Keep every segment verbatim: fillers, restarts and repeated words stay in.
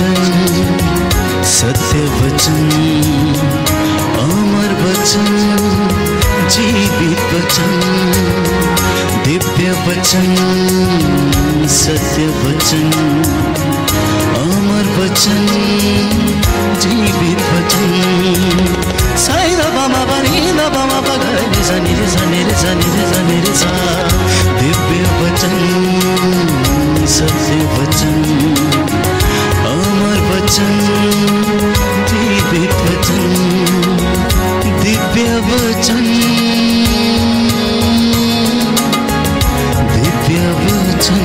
वचन, सत्य वचन, अमर वचन, जीवित वचन, दिव्य वचन, सत्य वचन, अमर वचन, जीवित वचन। साई दा बा मा बा नी दा बा मा बा गा रे सा नी रे सा नी रे सा नी रे सा नी रे सा। दिव्य वचन, सत्य वचन, अमर वचन, जीवित वचन, दिव्य वचन, दिव्य वचन।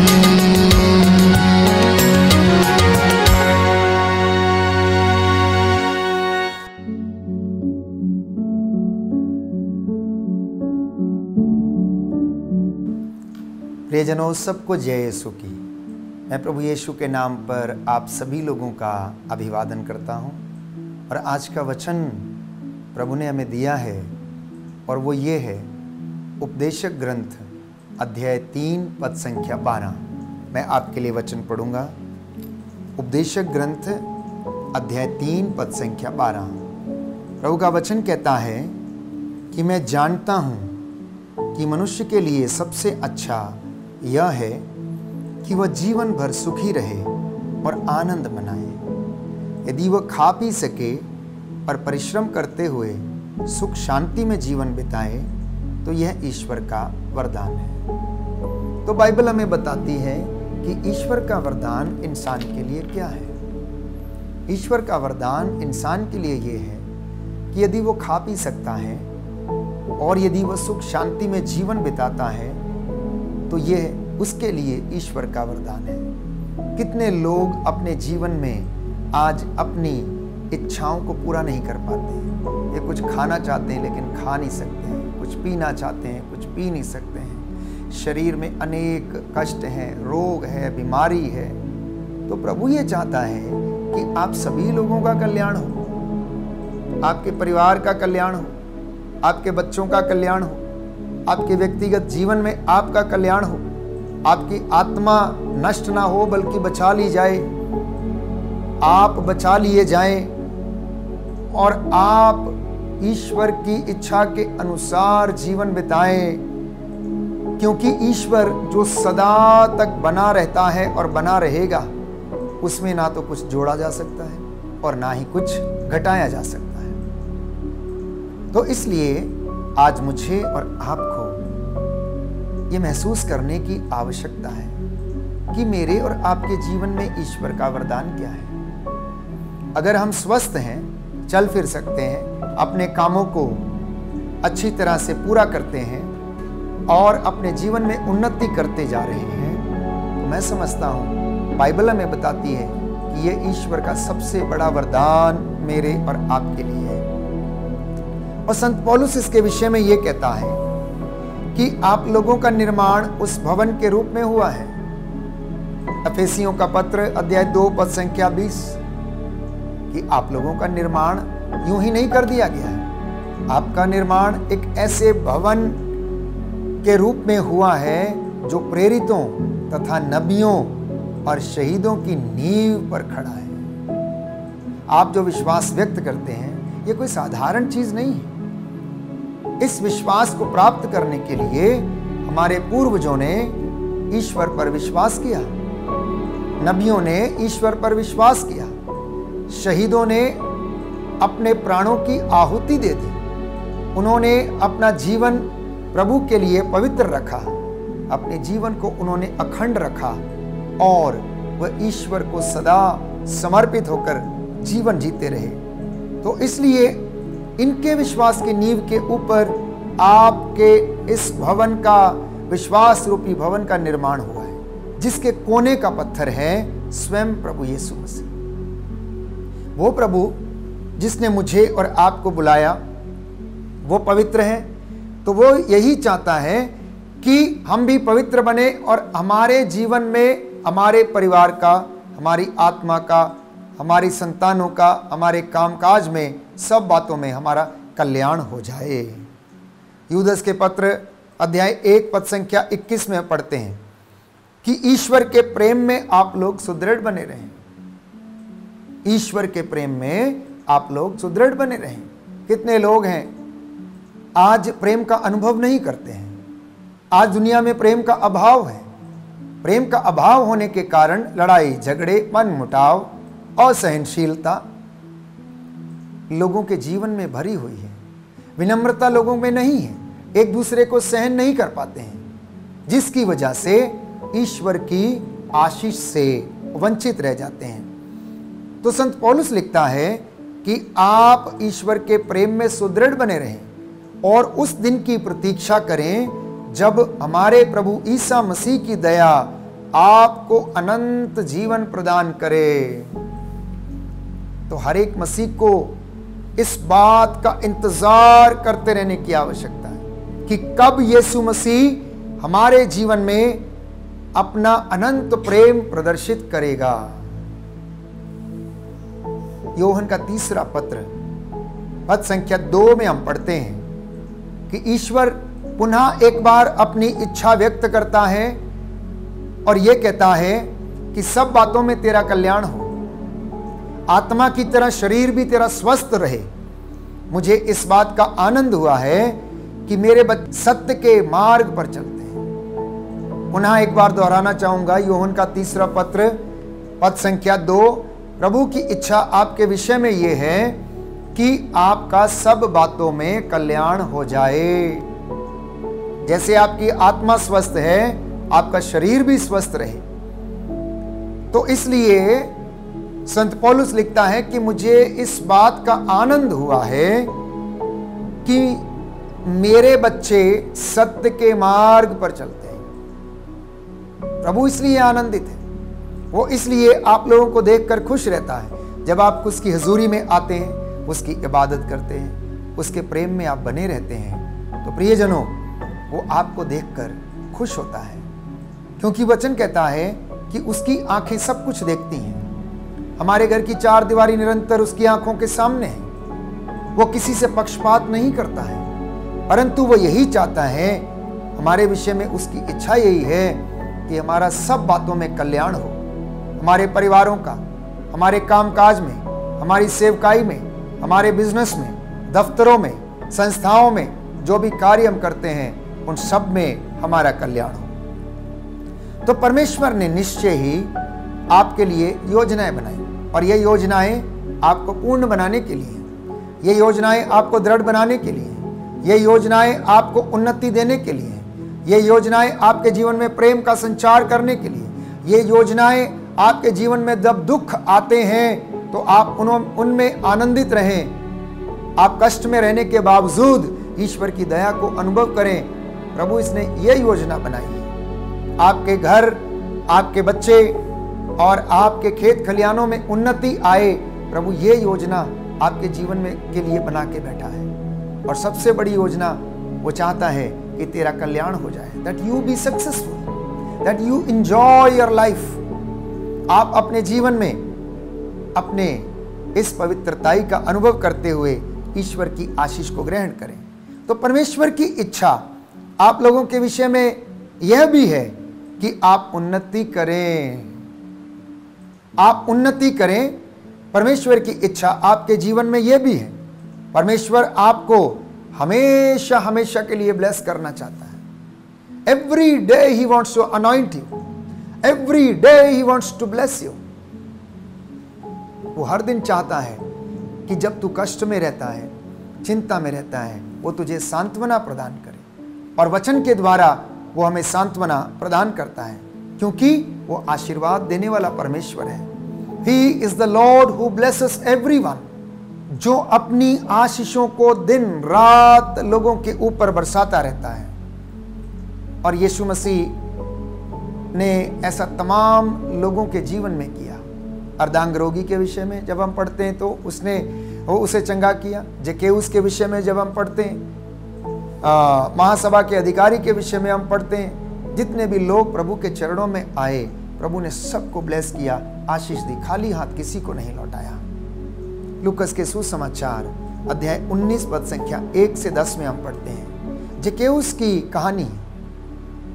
प्रियजनों, सबको जय यीशु की। मैं प्रभु यीशु के नाम पर आप सभी लोगों का अभिवादन करता हूं। और आज का वचन प्रभु ने हमें दिया है और वो ये है उपदेशक ग्रंथ अध्याय तीन पद संख्या बारह। मैं आपके लिए वचन पढ़ूंगा। उपदेशक ग्रंथ अध्याय तीन पद संख्या बारह। प्रभु का वचन कहता है कि मैं जानता हूं कि मनुष्य के लिए सबसे अच्छा यह है कि वह जीवन भर सुखी रहे और आनंद मनाए। यदि वह खा पी सके और परिश्रम करते हुए सुख शांति में जीवन बिताए तो यह ईश्वर का वरदान है। तो बाइबल हमें बताती है कि ईश्वर का वरदान इंसान के लिए क्या है। ईश्वर का वरदान इंसान के लिए यह है कि यदि वो खा पी सकता है और यदि वह सुख शांति में जीवन बिताता है तो यह उसके लिए ईश्वर का वरदान है। कितने लोग अपने जीवन में आज अपनी इच्छाओं को पूरा नहीं कर पाते। ये कुछ खाना चाहते हैं लेकिन खा नहीं सकते हैं, कुछ पीना चाहते हैं कुछ पी नहीं सकते हैं, शरीर में अनेक कष्ट हैं, रोग है, बीमारी है। तो प्रभु ये चाहता है कि आप सभी लोगों का कल्याण हो, आपके परिवार का कल्याण हो, आपके बच्चों का कल्याण हो, आपके व्यक्तिगत जीवन में आपका कल्याण हो, आपकी आत्मा नष्ट ना हो बल्कि बचा ली जाए, आप बचा लिए जाएं और आप ईश्वर की इच्छा के अनुसार जीवन बिताएं। क्योंकि ईश्वर जो सदा तक बना रहता है और बना रहेगा, उसमें ना तो कुछ जोड़ा जा सकता है और ना ही कुछ घटाया जा सकता है। तो इसलिए आज मुझे और आपको ये महसूस करने की आवश्यकता है कि मेरे और आपके जीवन में ईश्वर का वरदान क्या है। अगर हम स्वस्थ हैं, चल फिर सकते हैं, अपने कामों को अच्छी तरह से पूरा करते हैं और अपने जीवन में उन्नति करते जा रहे हैं, तो मैं समझता हूँ बाइबल हमें बताती है कि ये ईश्वर का सबसे बड़ा वरदान मेरे और आपके लिए है। और संत पौलुस इसके विषय में ये कहता है कि आप लोगों का निर्माण उस भवन के रूप में हुआ है। एफेसियों का पत्र अध्याय दो पद संख्या बीस, कि आप लोगों का निर्माण यूं ही नहीं कर दिया गया है। आपका निर्माण एक ऐसे भवन के रूप में हुआ है जो प्रेरितों तथा नबियों और शहीदों की नींव पर खड़ा है। आप जो विश्वास व्यक्त करते हैं ये कोई साधारण चीज नहीं है। इस विश्वास को प्राप्त करने के लिए हमारे पूर्वजों ने ईश्वर पर विश्वास किया, नबियों ने ईश्वर पर विश्वास किया, शहीदों ने अपने प्राणों की आहुति दे दी, उन्होंने अपना जीवन प्रभु के लिए पवित्र रखा, अपने जीवन को उन्होंने अखंड रखा और वह ईश्वर को सदा समर्पित होकर जीवन जीते रहे। तो इसलिए इनके विश्वास की नींव के ऊपर आपके इस भवन का, विश्वास रूपी भवन का निर्माण हुआ है, जिसके कोने का पत्थर है स्वयं प्रभु यीशु मसीह। वो प्रभु जिसने मुझे और आपको बुलाया वो पवित्र है, तो वो यही चाहता है कि हम भी पवित्र बने और हमारे जीवन में, हमारे परिवार का, हमारी आत्मा का, हमारी संतानों का, हमारे कामकाज में, सब बातों में हमारा कल्याण हो जाए। यूदस के पत्र अध्याय एक पद संख्या इक्कीस में पढ़ते हैं कि ईश्वर के प्रेम में आप लोग सुदृढ़ बने रहें। ईश्वर के प्रेम में आप लोग सुदृढ़ बने रहें। कितने लोग हैं आज प्रेम का अनुभव नहीं करते हैं। आज दुनिया में प्रेम का अभाव है। प्रेम का अभाव होने के कारण लड़ाई झगड़े, मनमुटाव, असहनशीलता लोगों के जीवन में भरी हुई है। विनम्रता लोगों में नहीं है, एक दूसरे को सहन नहीं कर पाते हैं, जिसकी वजह से ईश्वर की आशीष से वंचित रह जाते हैं। तो संत पौलुस लिखता है कि आप ईश्वर के प्रेम में सुदृढ़ बने रहें और उस दिन की प्रतीक्षा करें जब हमारे प्रभु ईसा मसीह की दया आपको अनंत जीवन प्रदान करे। तो हर एक मसीह को इस बात का इंतजार करते रहने की आवश्यकता है कि कब यीशु मसीह हमारे जीवन में अपना अनंत प्रेम प्रदर्शित करेगा। योहन का तीसरा पत्र पद संख्या दो में हम पढ़ते हैं कि ईश्वर पुनः एक बार अपनी इच्छा व्यक्त करता है और यह कहता है कि सब बातों में तेरा कल्याण हो, आत्मा की तरह शरीर भी तेरा स्वस्थ रहे। मुझे इस बात का आनंद हुआ है कि मेरे बच्चे सत्य के मार्ग पर चलते हैं। पुनः एक बार दोहराना चाहूंगा, योहन का तीसरा पत्र पद संख्या दो, प्रभु की इच्छा आपके विषय में यह है कि आपका सब बातों में कल्याण हो जाए। जैसे आपकी आत्मा स्वस्थ है, आपका शरीर भी स्वस्थ रहे। तो इसलिए संत पौलुस लिखता है कि मुझे इस बात का आनंद हुआ है कि मेरे बच्चे सत्य के मार्ग पर चलते हैं। प्रभु इसलिए आनंदित है, वो इसलिए आप लोगों को देखकर खुश रहता है। जब आप उसकी हजूरी में आते हैं, उसकी इबादत करते हैं, उसके प्रेम में आप बने रहते हैं, तो प्रियजनों वो आपको देखकर खुश होता है, क्योंकि वचन कहता है कि उसकी आंखें सब कुछ देखती हैं। हमारे घर की चार दीवारी निरंतर उसकी आंखों के सामने है। वो किसी से पक्षपात नहीं करता है, परंतु वो यही चाहता है, हमारे विषय में उसकी इच्छा यही है कि हमारा सब बातों में कल्याण हो। हमारे परिवारों का, हमारे कामकाज में, हमारी सेवकाई में, हमारे बिजनेस में, दफ्तरों में, संस्थाओं में जो भी कार्य हम करते हैं, उन सब में हमारा कल्याण हो। तो परमेश्वर ने निश्चय ही आपके लिए योजनाएं बनाई और ये योजनाएं आपको पूर्ण बनाने के लिए, ये योजनाएं आपको दृढ़ बनाने के लिए, ये योजनाएं आपको उन्नति देने के लिए, ये योजनाएं आपके जीवन में प्रेम का संचार करने के लिए, ये योजनाएं आपके जीवन में जब दुख आते हैं तो आप उनमें आनंदित रहें। आप कष्ट में रहने के बावजूद ईश्वर की दया को अनुभव करें। प्रभु इसने ये योजना बनाई है। आपके घर, आपके बच्चे और आपके खेत खलियानों में उन्नति आए, प्रभु ये योजना आपके जीवन में के लिए बना के बैठा है। और सबसे बड़ी योजना वो चाहता है कि तेरा कल्याण हो जाए, that you be successful, that you enjoy your life. आप अपने जीवन में अपने इस पवित्रताई का अनुभव करते हुए ईश्वर की आशीष को ग्रहण करें। तो परमेश्वर की इच्छा आप लोगों के विषय में यह भी है कि आप उन्नति करें, आप उन्नति करें। परमेश्वर की इच्छा आपके जीवन में यह भी है, परमेश्वर आपको हमेशा हमेशा के लिए ब्लेस करना चाहता है। Every day he wants to anoint you, every day he wants to bless you. वो हर दिन चाहता है कि जब तू कष्ट में रहता है, चिंता में रहता है, वो तुझे सांत्वना प्रदान करे। और वचन के द्वारा वो हमें सांत्वना प्रदान करता है, क्योंकि वो आशीर्वाद देने वाला परमेश्वर है। He is the Lord who blesses everyone, जो अपनी आशीषों को दिन रात लोगों के ऊपर बरसाता रहता है। और यीशु मसीह ने ऐसा तमाम लोगों के जीवन में किया। अर्धांग रोगी के विषय में जब हम पढ़ते हैं तो उसने वो उसे चंगा किया। जकेऊस के विषय में जब हम पढ़ते हैं, आ, महासभा के अधिकारी के विषय में हम पढ़ते हैं, जितने भी लोग प्रभु के चरणों में आए, प्रभु ने सबको ब्लेस किया, आशीष दी, खाली हाथ किसी को नहीं लौटाया। लूकस के सुसमाचार अध्याय उन्नीस पद संख्या एक से दस में हम पढ़ते हैं जकेऊस की कहानी।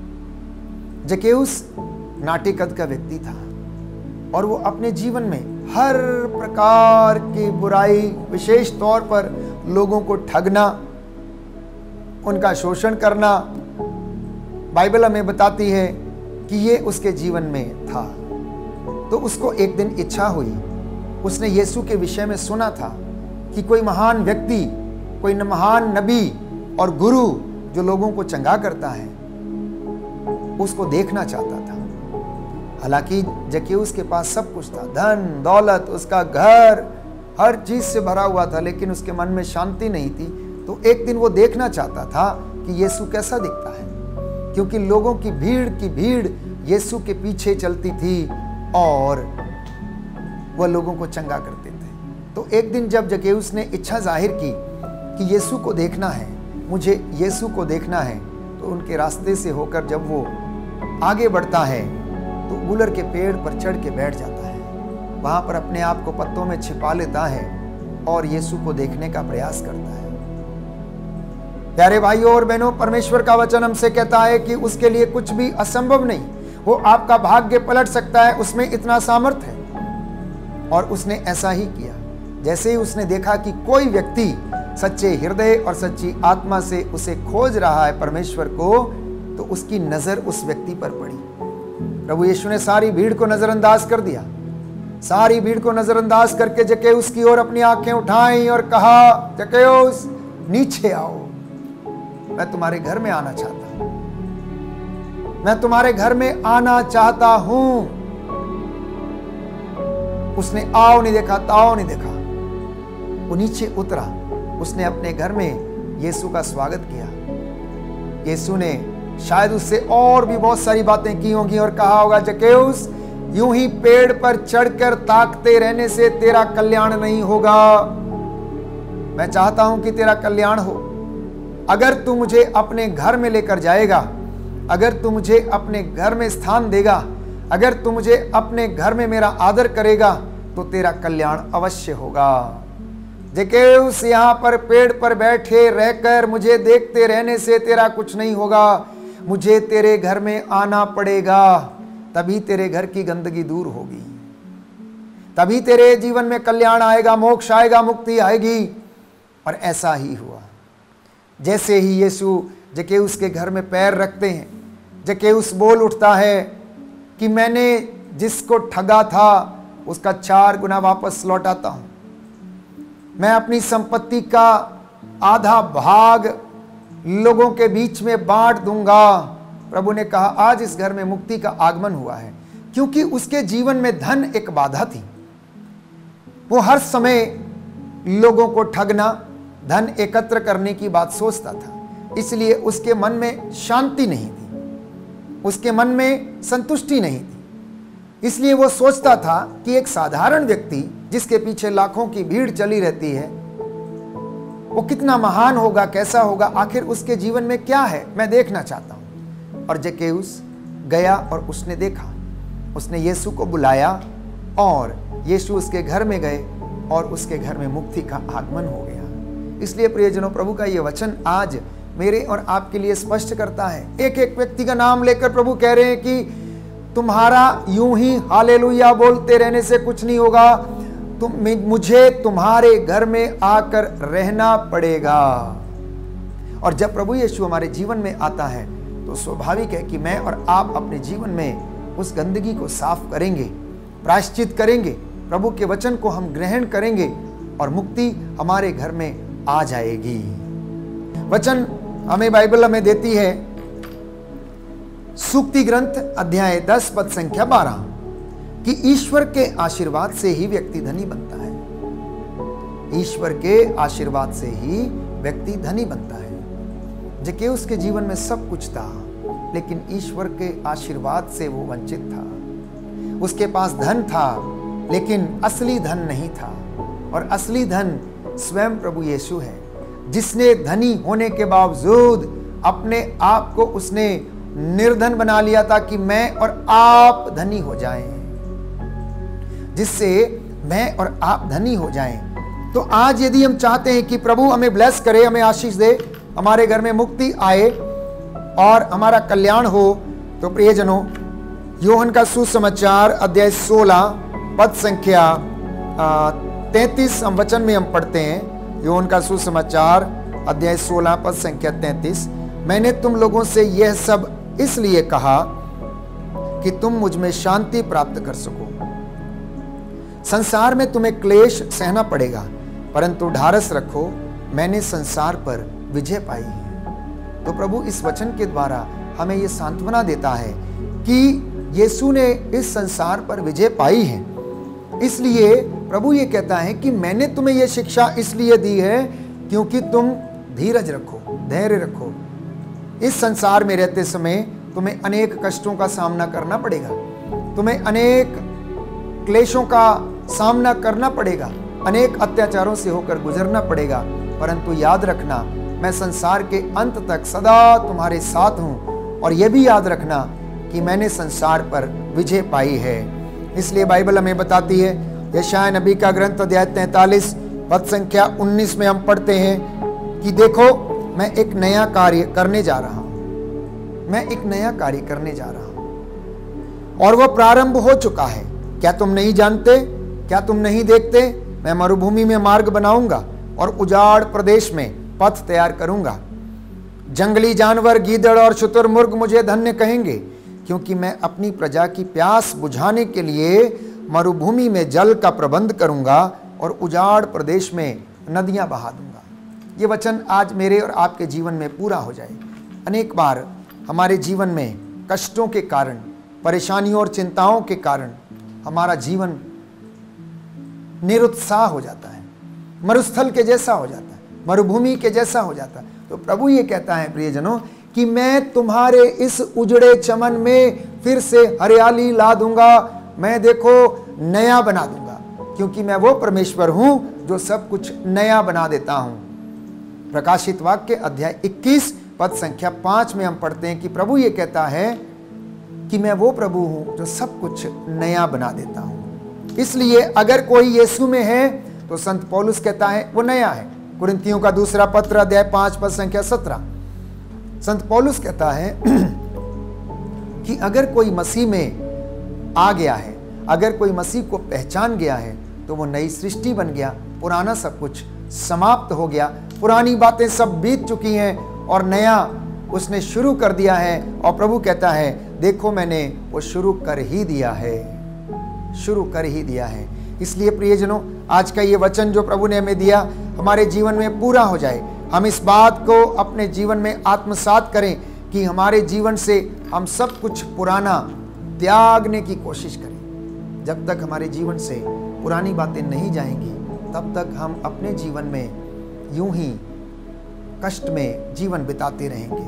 जकेऊस नाटे कद का व्यक्ति था और वो अपने जीवन में हर प्रकार की बुराई, विशेष तौर पर लोगों को ठगना, उनका शोषण करना, बाइबल हमें बताती है कि ये उसके जीवन में था। तो उसको एक दिन इच्छा हुई, उसने यीशु के विषय में सुना था कि कोई महान व्यक्ति, कोई महान नबी और गुरु जो लोगों को चंगा करता है, उसको देखना चाहता था। हालांकि जक्कैउस के पास सब कुछ था, धन दौलत, उसका घर हर चीज से भरा हुआ था, लेकिन उसके मन में शांति नहीं थी। तो एक दिन वो देखना चाहता था कि यीशु कैसा दिखता है, क्योंकि लोगों की भीड़ की भीड़ यीशु के पीछे चलती थी और वह लोगों को चंगा करते थे। तो एक दिन जब जक्कैउस ने इच्छा जाहिर की कि यीशु को देखना है, मुझे यीशु को देखना है, तो उनके रास्ते से होकर जब वो आगे बढ़ता है तो गूलर के पेड़ पर चढ़ के बैठ जाता है, वहां पर अपने आप को पत्तों में छिपा लेता है और यीशु को देखने का प्रयास करता है। प्यारे भाइयों और बहनों, परमेश्वर का वचन हमसे कहता है कि उसके लिए कुछ भी असंभव नहीं, वो आपका भाग्य पलट सकता है, उसमें इतना सामर्थ है। और उसने ऐसा ही किया। जैसे ही उसने देखा कि कोई व्यक्ति सच्चे हृदय और सच्ची आत्मा से उसे खोज रहा है परमेश्वर को, तो उसकी नजर उस व्यक्ति पर पड़ी। प्रभु यीशु ने सारी भीड़ को नजरअंदाज कर दिया, सारी भीड़ को नजरअंदाज करके जक्कैउस की ओर अपनी आंखें उठाई और कहा, जक्कैउस नीचे आओ, मैं तुम्हारे घर में आना चाहता हूं, मैं तुम्हारे घर में आना चाहता हूं। उसने आओ नहीं देखा, ताओ नहीं देखा, वो नीचे उतरा, उसने अपने घर में यीशु का स्वागत किया। यीशु ने शायद उससे और भी बहुत सारी बातें की होंगी और कहा होगा, जक्कैउस यूं ही पेड़ पर चढ़कर ताकते रहने से तेरा कल्याण नहीं होगा, मैं चाहता हूं कि तेरा कल्याण हो। अगर तू मुझे अपने घर में लेकर जाएगा, अगर तू मुझे अपने घर में स्थान देगा, अगर तू मुझे अपने घर में मेरा आदर करेगा, तो तेरा कल्याण अवश्य होगा। जक्कैउस यहाँ पर पेड़ पर बैठे रहकर मुझे देखते रहने से तेरा कुछ नहीं होगा, मुझे तेरे घर में आना पड़ेगा, तभी तेरे घर की गंदगी दूर होगी, तभी तेरे जीवन में कल्याण आएगा, मोक्ष आएगा, मुक्ति आएगी। और ऐसा ही हुआ। जैसे ही यीशु जक्कैउस के घर में पैर रखते हैं, जक्कैउस बोल उठता है कि मैंने जिसको ठगा था उसका चार गुना वापस लौटाता हूं, मैं अपनी संपत्ति का आधा भाग लोगों के बीच में बांट दूंगा। प्रभु ने कहा, आज इस घर में मुक्ति का आगमन हुआ है, क्योंकि उसके जीवन में धन एक बाधा थी। वो हर समय लोगों को ठगना, धन एकत्र करने की बात सोचता था, इसलिए उसके मन में शांति नहीं थी, उसके मन में संतुष्टि नहीं थी। इसलिए वो सोचता था कि एक साधारण व्यक्ति जिसके पीछे लाखों की भीड़ चली रहती है, वो कितना महान होगा, कैसा होगा, आखिर उसके जीवन में क्या है, मैं देखना चाहता हूं। और जक्कैउस गया और उसने देखा, उसने यीशु को बुलाया और यीशु उसके घर में गए और उसके घर में मुक्ति का आगमन हो गया। इसलिए प्रियजनों, प्रभु का यह वचन आज मेरे और आपके लिए स्पष्ट करता है। एक एक व्यक्ति का नाम लेकर प्रभु कह रहे हैं कि तुम्हारा यूं ही हालेलुया बोलते रहने से कुछ नहीं होगा, तुम मुझे तुम्हारे घर में आकर रहना पड़ेगा। और जब प्रभु यीशु हमारे जीवन में आता है तो स्वाभाविक है कि मैं और आप अपने जीवन में उस गंदगी को साफ करेंगे, प्रायश्चित करेंगे, प्रभु के वचन को हम ग्रहण करेंगे और मुक्ति हमारे घर में आ जाएगी। वचन हमें बाइबल हमें देती है सूक्ति ग्रंथ अध्याय दस पद संख्या बारह कि ईश्वर के आशीर्वाद से ही व्यक्ति धनी बनता है। ईश्वर के आशीर्वाद से ही व्यक्ति धनी बनता है। जक्कैउस के जीवन में सब कुछ था, लेकिन ईश्वर के आशीर्वाद से वो वंचित था। उसके पास धन था, लेकिन असली धन नहीं था। और असली धन स्वयं प्रभु यीशु है, जिसने धनी होने के बावजूद अपने आप को उसने निर्धन बना लिया था कि मैं और आप धनी हो जाएं, जिससे मैं और आप धनी हो जाएं। तो आज यदि हम चाहते हैं कि प्रभु हमें ब्लेस करे, हमें आशीष दे, हमारे घर में मुक्ति आए और हमारा कल्याण हो, तो प्रियजनों, यूहन्ना का सुसमाचार अध्याय सोलह पद संख्या तैतीस हम वचन में हम पढ़ते हैं, यूहन्ना का सुसमाचार अध्याय सोलह पद संख्या तैतीस। मैंने तुम लोगों से यह सब इसलिए कहा कि तुम मुझ में शांति प्राप्त कर सको। संसार में तुम्हें क्लेश सहना पड़ेगा, परंतु ढारस रखो, मैंने संसार पर विजय पाई है। तो प्रभु इस वचन के द्वारा हमें यह सांत्वना देता है कि यीशु ने इस संसार पर विजय पाई है। इसलिए प्रभु ये कहता है कि मैंने तुम्हें यह शिक्षा इसलिए दी है क्योंकि तुम धीरज रखो, धैर्य रखो। इस संसार में रहते समय तुम्हें अनेक कष्टों का सामना करना पड़ेगा, तुम्हें अनेक क्लेशों का सामना करना पड़ेगा, अनेक अत्याचारों से होकर गुजरना पड़ेगा, परंतु याद रखना मैं संसार के अंत तक सदा तुम्हारे साथ हूं। और यह भी याद रखना कि मैंने संसार पर विजय पाई है। इसलिए बाइबल हमें बताती है, यशायाह नबी का ग्रंथ अध्याय तैंतालीस पद संख्या उन्नीस में हम पढ़ते हैं कि देखो मैं एक नया कार्य करने जा रहा हूं, मैं एक नया कार्य करने जा रहा हूं और वह प्रारंभ हो चुका है। क्या तुम नहीं जानते? क्या तुम नहीं देखते? मैं मरुभूमि में मार्ग बनाऊंगा और उजाड़ प्रदेश में पथ तैयार करूंगा। जंगली जानवर, गीदड़ और शुतुरमुर्ग मुझे धन्य कहेंगे, क्योंकि मैं अपनी प्रजा की प्यास बुझाने के लिए मरुभूमि में जल का प्रबंध करूंगा और उजाड़ प्रदेश में नदियां बहा दूंगा। ये वचन आज मेरे और आपके जीवन में पूरा हो जाए। अनेक बार हमारे जीवन में कष्टों के कारण, परेशानियों और चिंताओं के कारण हमारा जीवन निरुत्साह हो जाता है, मरुस्थल के जैसा हो जाता है, मरुभूमि के जैसा हो जाता है। तो प्रभु ये कहता है प्रियजनों कि मैं तुम्हारे इस उजड़े चमन में फिर से हरियाली ला दूंगा, मैं देखो नया बना दूंगा, क्योंकि मैं वो परमेश्वर हूं जो सब कुछ नया बना देता हूं। प्रकाशित वाक्य अध्याय इक्कीस पद संख्या पांच में हम पढ़ते हैं कि प्रभु ये कहता है कि मैं वो प्रभु हूं जो सब कुछ नया बना देता हूं। इसलिए अगर कोई यीशु में है तो संत पौलुस कहता है वो नया है। कुरिन्थियों का दूसरा पत्र अध्याय पांच पद संख्या सत्रह, संत पौलुस कहता है कि अगर कोई मसीह में आ गया है, अगर कोई मसीह को पहचान गया है तो वो नई सृष्टि बन गया, पुराना सब कुछ समाप्त हो गया, पुरानी बातें सब बीत चुकी हैं और नया उसने शुरू कर दिया है। और प्रभु कहता है देखो मैंने वो शुरू कर ही दिया है, शुरू कर ही दिया है। इसलिए प्रियजनों आज का ये वचन जो प्रभु ने हमें दिया हमारे जीवन में पूरा हो जाए। हम इस बात को अपने जीवन में आत्मसात करें कि हमारे जीवन से हम सब कुछ पुराना त्यागने की कोशिश करें। जब तक हमारे जीवन से पुरानी बातें नहीं जाएंगी तब तक हम अपने जीवन में यूं ही कष्ट में जीवन बिताते रहेंगे।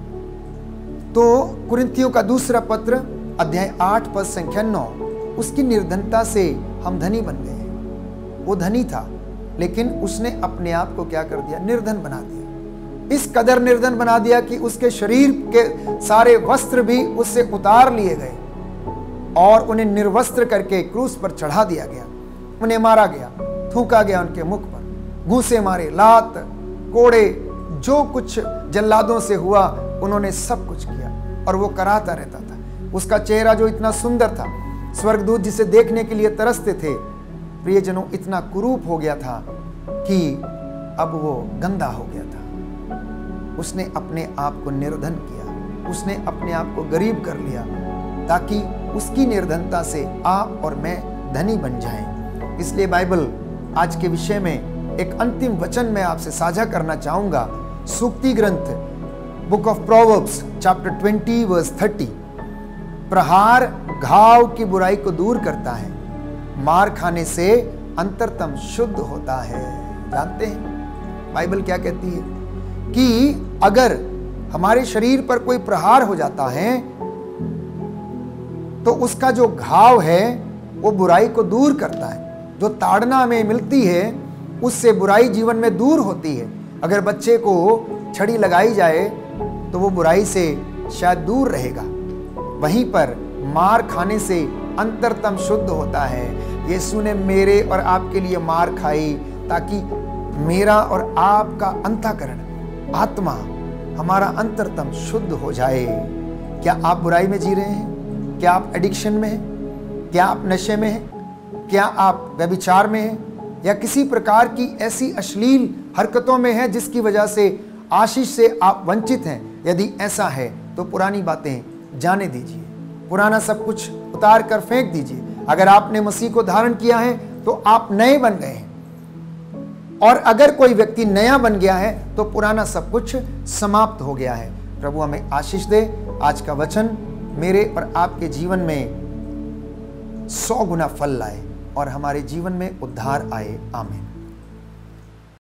तो कुरिन्थियों का दूसरा पत्र अध्याय आठ पद संख्या नौ, उसकी निर्धनता से हम धनी बन गए। वो धनी था लेकिन उसने अपने आप को क्या कर दिया? निर्धन बना दिया। इस कदर निर्धन बना दिया कि उसके शरीर के सारे वस्त्र भी उससे उतार लिए गए और उन्हें निर्वस्त्र करके क्रूस पर चढ़ा दिया गया। उन्हें मारा गया, थूका गया उनके मुख पर, घूंसे मारे, लात कोड़े, जो कुछ जल्लादों से हुआ उन्होंने सब कुछ किया और वो कराता रहता था। उसका चेहरा जो इतना सुंदर था, स्वर्गदूत जिसे देखने के लिए तरसते थे, प्रियजनों इतना कुरूप हो गया था कि अब वो गंदा हो गया था। उसने अपने आप को निर्धन किया, उसने अपने आप को गरीब कर लिया ताकि उसकी निर्धनता से आप और मैं धनी बन जाएं। इसलिए बाइबल आज के विषय में एक अंतिम वचन मैं आपसे साझा करना चाहूंगा। सूक्ति ग्रंथ book of Proverbs chapter twenty verse thirty, प्रहार घाव की बुराई को दूर करता है, मार खाने से अंतरतम शुद्ध होता है। जानते हैं बाइबल क्या कहती है कि अगर हमारे शरीर पर कोई प्रहार हो जाता है तो उसका जो घाव है वो बुराई को दूर करता है। जो ताड़ना हमें मिलती है उससे बुराई जीवन में दूर होती है। अगर बच्चे को छड़ी लगाई जाए तो वो बुराई से शायद दूर रहेगा, वहीं पर मार खाने से अंतरतम शुद्ध होता है। यीशु ने मेरे और आपके लिए मार खाई ताकि मेरा और आपका अंतःकरण, आत्मा, हमारा अंतरतम शुद्ध हो जाए। क्या आप बुराई में जी रहे हैं? क्या आप एडिक्शन में हैं? क्या आप नशे में हैं? क्या आप व्यभिचार में हैं या किसी प्रकार की ऐसी अश्लील हरकतों में हैं जिसकी वजह से आशीष से आप वंचित हैं? यदि ऐसा है तो पुरानी बातें जाने दीजिए, पुराना सब कुछ उतार कर फेंक दीजिए। अगर आपने मसीह को धारण किया है तो आप नए बन गए हैं, और अगर कोई व्यक्ति नया बन गया है तो पुराना सब कुछ समाप्त हो गया है। प्रभु हमें आशीष दे। आज का वचन मेरे और आपके जीवन में सौ गुना फल लाए और हमारे जीवन में उद्धार आए। आमीन।